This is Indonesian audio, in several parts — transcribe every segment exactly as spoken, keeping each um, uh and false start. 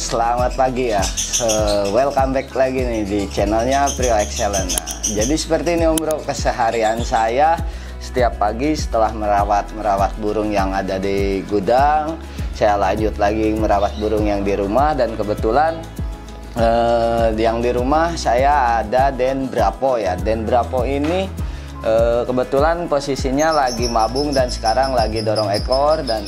selamat pagi ya. Uh, welcome back lagi nih di channelnya Prio Excellent. Nah, jadi seperti ini Om Bro, keseharian saya setiap pagi setelah merawat merawat burung yang ada di gudang, saya lanjut lagi merawat burung yang di rumah. Dan kebetulan uh, yang di rumah saya ada Denbrapo ya. Denbrapo ini uh, kebetulan posisinya lagi mabung dan sekarang lagi dorong ekor dan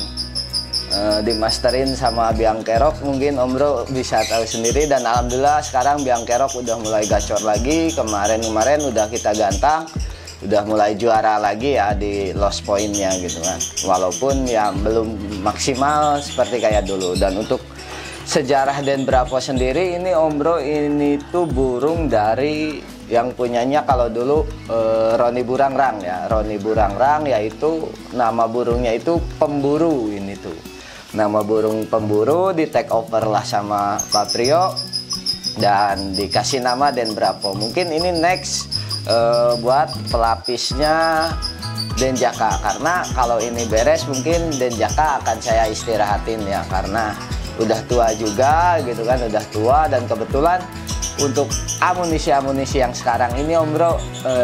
Uh, dimasterin sama Biang Kerok. Mungkin Om Bro bisa tahu sendiri. Dan alhamdulillah sekarang Biang Kerok udah mulai gacor lagi. Kemarin-kemarin udah kita gantang, udah mulai juara lagi ya di lost pointnya gitu kan. Walaupun ya belum maksimal seperti kayak dulu. Dan untuk sejarah Denbrapo sendiri ini Om Bro, ini tuh burung dari yang punyanya kalau dulu eh, Roni Burangrang ya. Roni Burangrang, yaitu nama burungnya itu Pemburu ini tuh. Nama burung Pemburu di take over lah sama Pak Prio dan dikasih nama Denbrapo. Mungkin ini next uh, buat pelapisnya Denjaka, karena kalau ini beres mungkin Denjaka akan saya istirahatin ya, karena udah tua juga gitu kan, udah tua. Dan kebetulan untuk amunisi-amunisi yang sekarang ini Om Bro,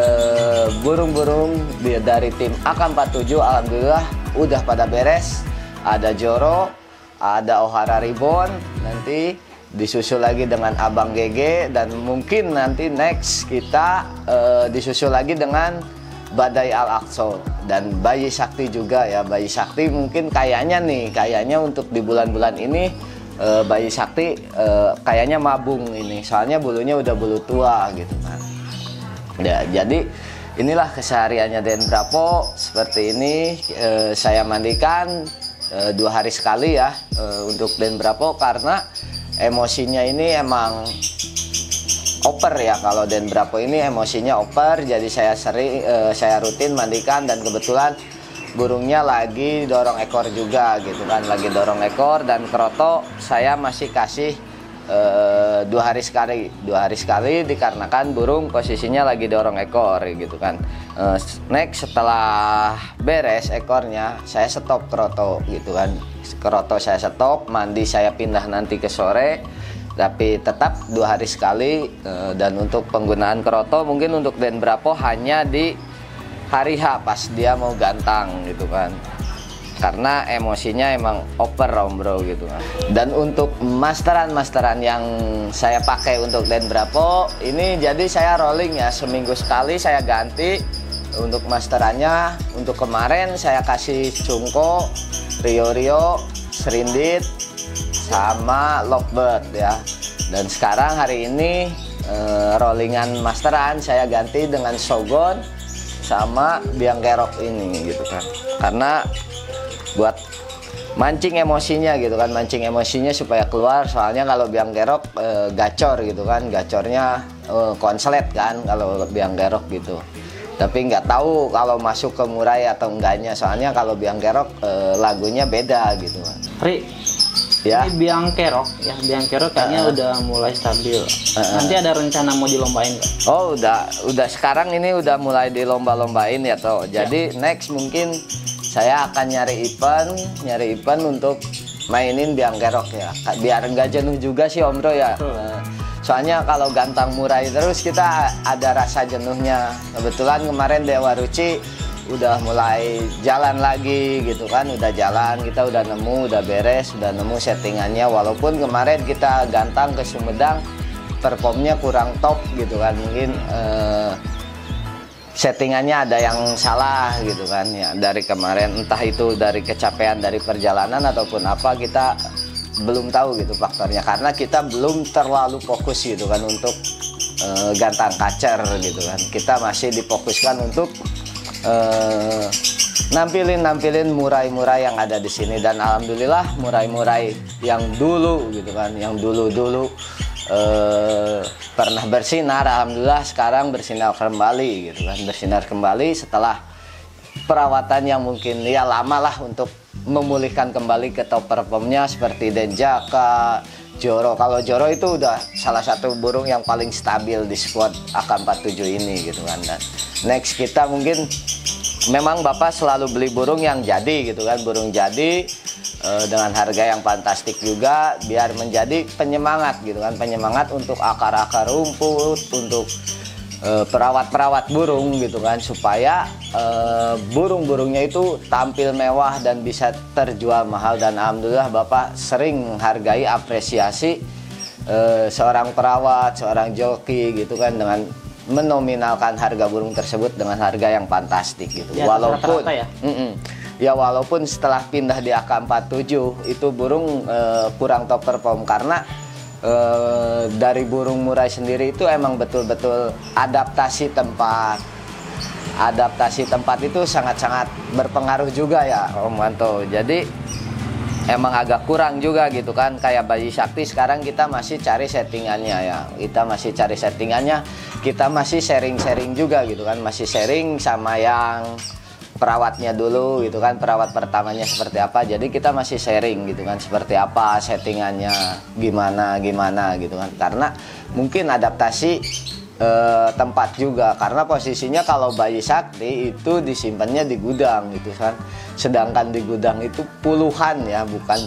burung-burung uh, dari tim A K empat tujuh alhamdulillah udah pada beres. Ada Joro, ada Ohara Ribbon, nanti disusul lagi dengan Abang G G, dan mungkin nanti next kita uh, disusul lagi dengan Badai Al-Aqsa dan Bayi Sakti juga ya. Bayi Sakti mungkin kayaknya nih, kayaknya untuk di bulan-bulan ini uh, Bayi Sakti uh, kayaknya mabung ini, soalnya bulunya udah bulu tua gitu kan. Ya, jadi inilah kesehariannya Denbrapo seperti ini. Uh, saya mandikan E, dua hari sekali ya e, untuk Denbrapo, karena emosinya ini emang oper ya. Kalau Denbrapo ini emosinya oper, jadi saya sering e, saya rutin mandikan. Dan kebetulan burungnya lagi dorong ekor juga gitu kan, lagi dorong ekor. Dan keroto saya masih kasih e, dua hari sekali dua hari sekali dikarenakan burung posisinya lagi dorong ekor gitu kan. Uh, next setelah beres ekornya saya stop keroto gitu kan. Keroto saya stop, mandi saya pindah nanti ke sore, tapi tetap dua hari sekali. Uh, dan untuk penggunaan keroto mungkin untuk Denbrapo hanya di hari H pas dia mau gantang gitu kan, karena emosinya emang over Om Bro gitu kan. Dan untuk masteran-masteran yang saya pakai untuk Denbrapo ini, jadi saya rolling ya, seminggu sekali saya ganti. Untuk masterannya, untuk kemarin saya kasih Cungko, Rio Rio, Serindit, sama Lovebird ya. Dan sekarang hari ini eh, rollingan masteran saya ganti dengan Shogun sama Biang Kerok ini gitu kan, karena buat mancing emosinya gitu kan, mancing emosinya supaya keluar. Soalnya kalau Biang Kerok e, gacor gitu kan, gacornya e, konslet kan kalau Biang Kerok gitu. Tapi nggak tahu kalau masuk ke murai atau enggaknya, soalnya kalau Biang Kerok e, lagunya beda gitu kan. Ri, ya, ini Biang Kerok ya, Biang Kerok kayaknya uh, udah mulai stabil. Uh, Nanti ada rencana mau dilombain nggak? Oh udah, udah sekarang ini udah mulai dilomba-lombain ya toh. Jadi ya, next mungkin saya akan nyari event, nyari event untuk mainin Biang Kerok ya, biar nggak jenuh juga sih Om Bro ya. Uh, soalnya kalau gantang murai terus kita ada rasa jenuhnya. Kebetulan kemarin Dewa Ruci udah mulai jalan lagi gitu kan, udah jalan, kita udah nemu, udah beres, udah nemu settingannya. Walaupun kemarin kita gantang ke Sumedang, performnya kurang top gitu kan, mungkin eh, settingannya ada yang salah gitu kan ya dari kemarin, entah itu dari kecapean dari perjalanan ataupun apa, kita belum tahu gitu faktornya, karena kita belum terlalu fokus gitu kan untuk e, gantang kacer gitu kan. Kita masih difokuskan untuk e, nampilin nampilin murai-murai yang ada di sini. Dan alhamdulillah murai-murai yang dulu gitu kan, yang dulu-dulu e, pernah bersinar, alhamdulillah sekarang bersinar kembali gitu kan, bersinar kembali setelah perawatan yang mungkin ya lama lah untuk memulihkan kembali ke top performnya seperti Denjaka, Joro. Kalau Joro itu udah salah satu burung yang paling stabil di squad A K empat tujuh ini gitu kan. Dan next kita mungkin memang Bapak selalu beli burung yang jadi gitu kan, burung jadi uh, dengan harga yang fantastik juga, biar menjadi penyemangat gitu kan, penyemangat untuk akar-akar rumput, untuk perawat-perawat burung gitu kan, supaya uh, burung-burungnya itu tampil mewah dan bisa terjual mahal. Dan alhamdulillah Bapak sering menghargai apresiasi uh, seorang perawat, seorang joki gitu kan, dengan menominalkan harga burung tersebut dengan harga yang fantastik gitu. Ya, walaupun rata-rata ya? Mm -mm, ya walaupun setelah pindah di A K empat puluh tujuh itu burung uh, kurang top perform, karena Uh, dari burung murai sendiri itu emang betul-betul adaptasi tempat. Adaptasi tempat itu sangat-sangat berpengaruh juga ya Om Wanto. Jadi emang agak kurang juga gitu kan. Kayak bayi sakti sekarang kita masih cari settingannya ya. Kita masih cari settingannya. Kita masih sharing-sharing juga gitu kan. Masih sharing sama yang perawatnya dulu gitu kan, perawat pertamanya seperti apa. Jadi kita masih sharing gitu kan, seperti apa settingannya, gimana gimana gitu kan. Karena mungkin adaptasi eh, tempat juga, karena posisinya kalau bayi sakti itu disimpannya di gudang gitu kan, sedangkan di gudang itu puluhan ya, bukan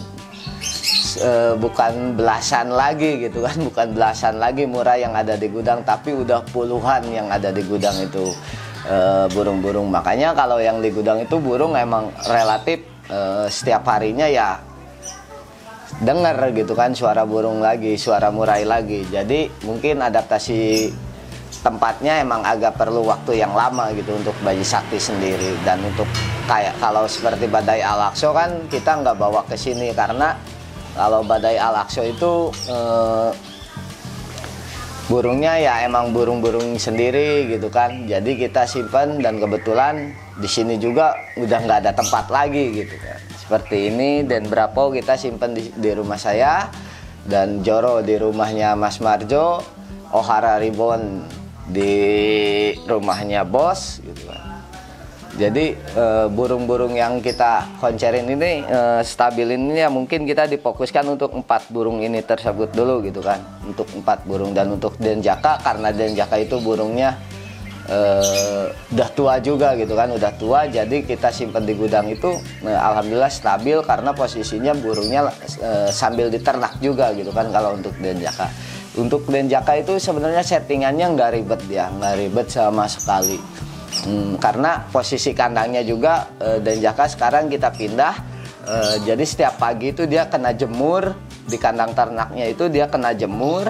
eh, bukan belasan lagi gitu kan, bukan belasan lagi murai yang ada di gudang, tapi udah puluhan yang ada di gudang itu burung-burung. Uh, makanya kalau yang di gudang itu burung emang relatif uh, setiap harinya ya dengar gitu kan suara burung lagi, suara murai lagi. Jadi mungkin adaptasi tempatnya emang agak perlu waktu yang lama gitu untuk bayi sakti sendiri. Dan untuk kayak kalau seperti badai Al-Aqsa kan kita nggak bawa ke sini, karena kalau badai Al-Aqsa itu uh, burungnya ya emang burung-burung sendiri gitu kan. Jadi kita simpan, dan kebetulan di sini juga udah nggak ada tempat lagi gitu kan. Seperti ini, dan Brapo kita simpan di, di rumah saya, dan Joro di rumahnya Mas Marjo, Ohara Ribbon di rumahnya Bos gitu kan. Jadi burung-burung e, yang kita koncerin ini, e, stabilin ini ya mungkin kita difokuskan untuk empat burung ini tersebut dulu gitu kan, untuk empat burung. Dan untuk Denjaka, karena Denjaka itu burungnya e, udah tua juga gitu kan, udah tua, jadi kita simpan di gudang itu e, alhamdulillah stabil, karena posisinya burungnya e, sambil diternak juga gitu kan. Kalau untuk Denjaka, untuk Denjaka itu sebenarnya settingannya nggak ribet ya, nggak ribet sama sekali. Hmm, karena posisi kandangnya juga e, Denjaka sekarang kita pindah, e, jadi setiap pagi itu dia kena jemur di kandang ternaknya, itu dia kena jemur.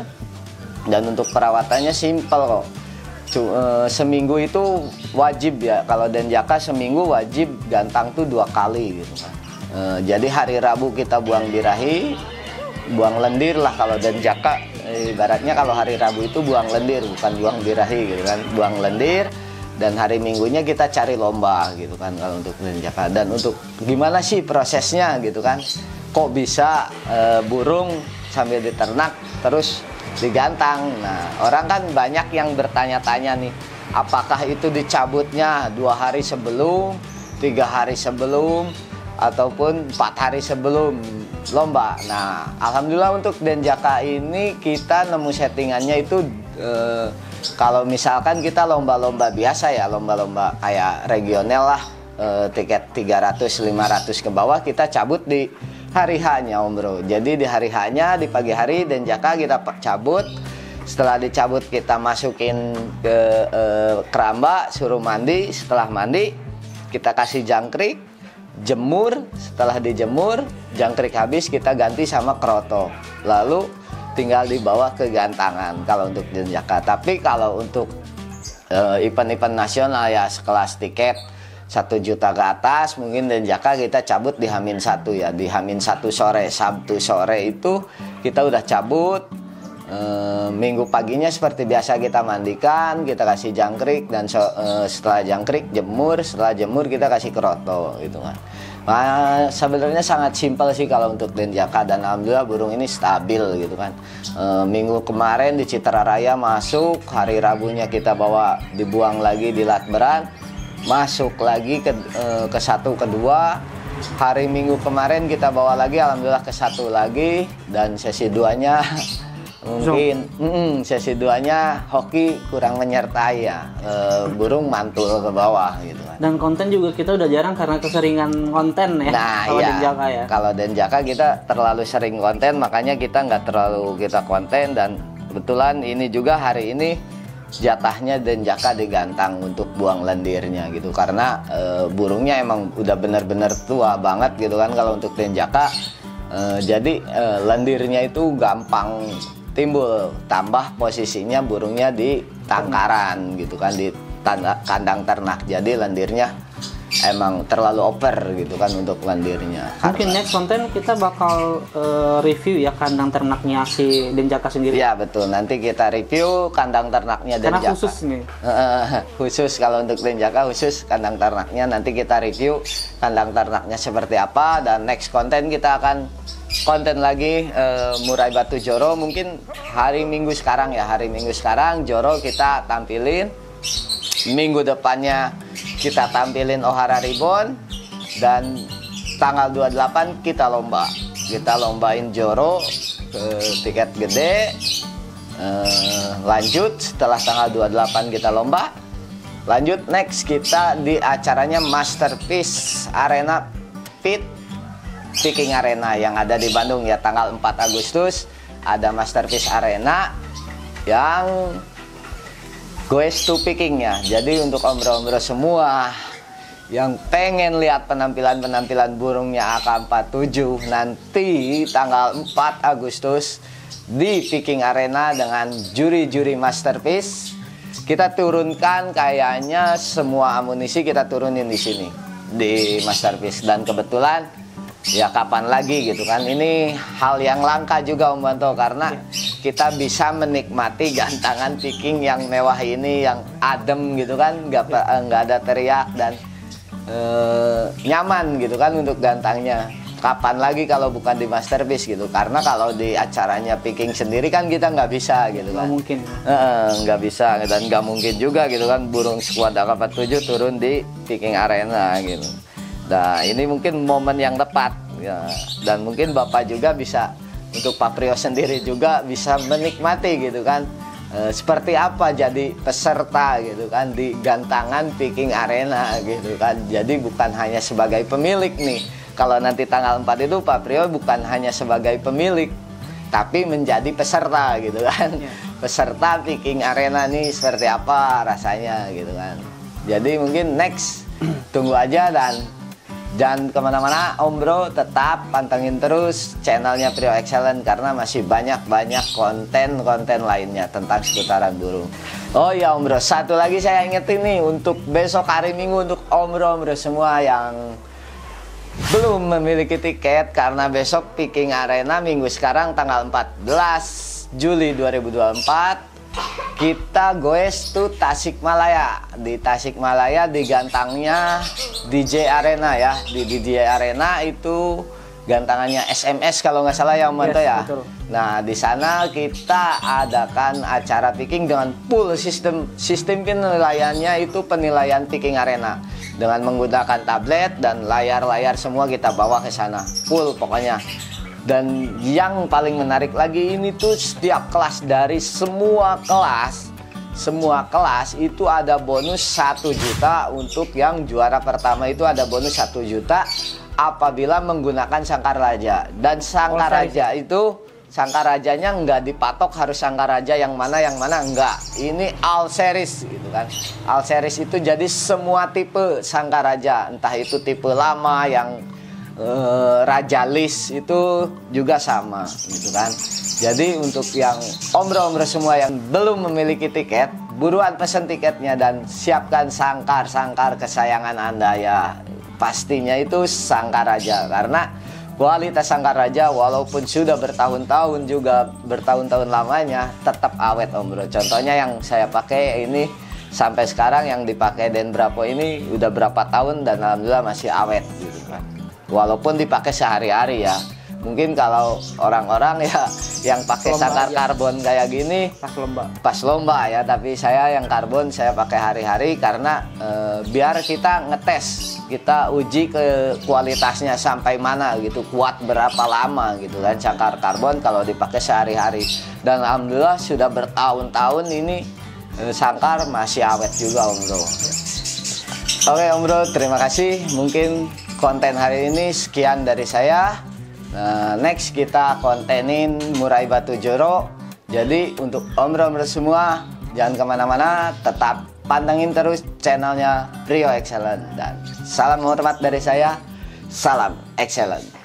Dan untuk perawatannya simpel kok. Cu, e, seminggu itu wajib ya, kalau Denjaka seminggu wajib gantang tuh dua kali gitu kan. E, jadi hari Rabu kita buang birahi, buang lendir lah kalau Denjaka. E, ibaratnya kalau hari Rabu itu buang lendir, bukan buang birahi gitu kan, buang lendir. Dan hari Minggunya kita cari lomba gitu kan kalau untuk Denjaka. Dan untuk gimana sih prosesnya gitu kan, kok bisa e, burung sambil diternak terus digantang. Nah, orang kan banyak yang bertanya-tanya nih, apakah itu dicabutnya dua hari sebelum, tiga hari sebelum, ataupun empat hari sebelum lomba. Nah, alhamdulillah untuk Denjaka ini kita nemu settingannya itu e, kalau misalkan kita lomba-lomba biasa ya, lomba-lomba kayak regional lah, e, tiket tiga ratus lima ratus ke bawah, kita cabut di hari H-nya Om Bro. Jadi di hari H-nya, di pagi hari Denjaka kita cabut. Setelah dicabut kita masukin ke e, keramba, suruh mandi. Setelah mandi kita kasih jangkrik, jemur. Setelah dijemur, jangkrik habis, kita ganti sama kroto. Lalu tinggal dibawa ke gantangan kalau untuk Denjaka. Tapi kalau untuk event-event uh, nasional ya sekelas tiket satu juta ke atas, mungkin Denjaka kita cabut di Hamin satu ya, di Hamin satu sore, Sabtu sore itu kita udah cabut. Uh, minggu paginya seperti biasa kita mandikan, kita kasih jangkrik, dan so, uh, setelah jangkrik jemur, setelah jemur kita kasih kroto gitu kan. Nah, sebenarnya sangat simpel sih kalau untuk Denjaka, dan alhamdulillah burung ini stabil gitu kan. E, minggu kemarin di Citra Raya masuk, hari Rabunya kita bawa dibuang lagi di Latberan, masuk lagi ke e, ke satu kedua. Hari Minggu kemarin kita bawa lagi, alhamdulillah ke satu lagi, dan sesi duanya mungkin mm, sesi duanya hoki kurang menyertai ya, e, burung mantul ke bawah gitu kan. Dan konten juga kita udah jarang karena keseringan konten ya. Nah kalau iya, Denjaka ya. kalau Denjaka kita terlalu sering konten, makanya kita nggak terlalu kita konten. Dan kebetulan ini juga hari ini jatahnya Denjaka digantang untuk buang lendirnya gitu, karena e, burungnya emang udah bener-bener tua banget gitu kan kalau untuk Denjaka. e, jadi e, lendirnya itu gampang timbul, tambah posisinya burungnya di tangkaran gitu kan, di tanda, kandang ternak, jadi lendirnya emang terlalu over gitu kan untuk lendirnya. Mungkin next konten kita bakal uh, review ya kandang ternaknya si Denjaka sendiri. Ya betul, nanti kita review kandang ternaknya Denjaka. Karena khusus nih. Uh, khusus kalau untuk Denjaka khusus kandang ternaknya, nanti kita review kandang ternaknya seperti apa. Dan next konten kita akan konten lagi uh, murai batu Joro, mungkin hari Minggu sekarang ya, hari Minggu sekarang Joro kita tampilin, minggu depannya kita tampilin Ohara Ribbon, dan tanggal dua puluh delapan kita lomba, kita lombain Joro ke tiket gede. uh, lanjut setelah tanggal dua puluh delapan kita lomba, lanjut next kita di acaranya Masterpiece Arena Pit Picking Arena yang ada di Bandung ya, tanggal empat Agustus ada Masterpiece Arena yang goes to picking ya. Jadi untuk ombro-ombro semua yang pengen lihat penampilan-penampilan burungnya A K empat tujuh nanti tanggal empat Agustus di Picking Arena dengan juri-juri Masterpiece, kita turunkan kayaknya semua amunisi kita turunin di sini di Masterpiece. Dan kebetulan ya kapan lagi gitu kan, ini hal yang langka juga Om Banto, karena kita bisa menikmati gantangan picking yang mewah ini, yang adem gitu kan, nggak nggak ada teriak dan eh, nyaman gitu kan untuk gantangnya. Kapan lagi kalau bukan di Masterpiece gitu, karena kalau di acaranya picking sendiri kan kita nggak bisa gitu kan, nggak mungkin eh, nggak bisa, dan nggak mungkin juga gitu kan burung skuad A K empat tujuh turun di Picking Arena gitu. Nah ini mungkin momen yang tepat ya, dan mungkin Bapak juga bisa, untuk Pak Prio sendiri juga bisa menikmati gitu kan, e, seperti apa jadi peserta gitu kan di gantangan Picking Arena gitu kan. Jadi bukan hanya sebagai pemilik nih, kalau nanti tanggal empat itu Pak Prio bukan hanya sebagai pemilik tapi menjadi peserta gitu kan ya. Peserta Picking Arena nih seperti apa rasanya gitu kan. Jadi mungkin next tunggu aja, dan Dan kemana-mana Om Bro tetap pantengin terus channelnya Prio Excellent, karena masih banyak-banyak konten-konten lainnya tentang seputaran burung. Oh ya Om Bro, satu lagi saya ingetin nih, untuk besok hari Minggu untuk Om Bro, Om Bro semua yang belum memiliki tiket, karena besok Picking Arena minggu sekarang tanggal empat belas Juli dua ribu dua puluh empat kita goes to Tasikmalaya. Di Tasikmalaya di gantangnya D J Arena ya, di D J Arena itu gantangannya S M S kalau nggak salah ya Om Banto ya. Betul. Nah di sana kita adakan acara picking dengan full sistem sistem penilaiannya itu penilaian Picking Arena dengan menggunakan tablet dan layar-layar semua kita bawa ke sana full pokoknya. Dan yang paling menarik lagi ini tuh setiap kelas, dari semua kelas semua kelas itu ada bonus satu juta. Untuk yang juara pertama itu ada bonus satu juta apabila menggunakan sangkar raja. Dan sangkar raja itu sangkar rajanya nggak dipatok harus sangkar raja yang mana yang mana, enggak. Ini all series gitu kan. All series itu jadi semua tipe sangkar raja, entah itu tipe lama yang Uh, Raja List itu juga sama gitu kan. Jadi untuk yang omro-omro semua yang belum memiliki tiket, buruan pesen tiketnya dan siapkan sangkar-sangkar kesayangan Anda ya. Pastinya itu sangkar raja, karena kualitas sangkar raja walaupun sudah bertahun-tahun juga bertahun-tahun lamanya tetap awet Om Bro. Contohnya yang saya pakai ini sampai sekarang yang dipakai Den Brapo ini udah berapa tahun dan alhamdulillah masih awet gitu kan. Walaupun dipakai sehari-hari ya. Mungkin kalau orang-orang ya yang pakai sangkar ya, karbon kayak gini pas lomba. Pas lomba ya, tapi saya yang karbon saya pakai hari-hari karena e, biar kita ngetes, kita uji ke kualitasnya sampai mana gitu, kuat berapa lama gitu kan sangkar karbon kalau dipakai sehari-hari. Dan alhamdulillah sudah bertahun-tahun ini e, sangkar masih awet juga Om Bro. Oke Om Bro, terima kasih. Mungkin konten hari ini sekian dari saya. Nah, next kita kontenin murai batu Joro. Jadi untuk Om Bro, Om Bro semua, jangan kemana-mana, tetap pantengin terus channelnya Rio Excellent. Dan salam hormat dari saya, salam excellent.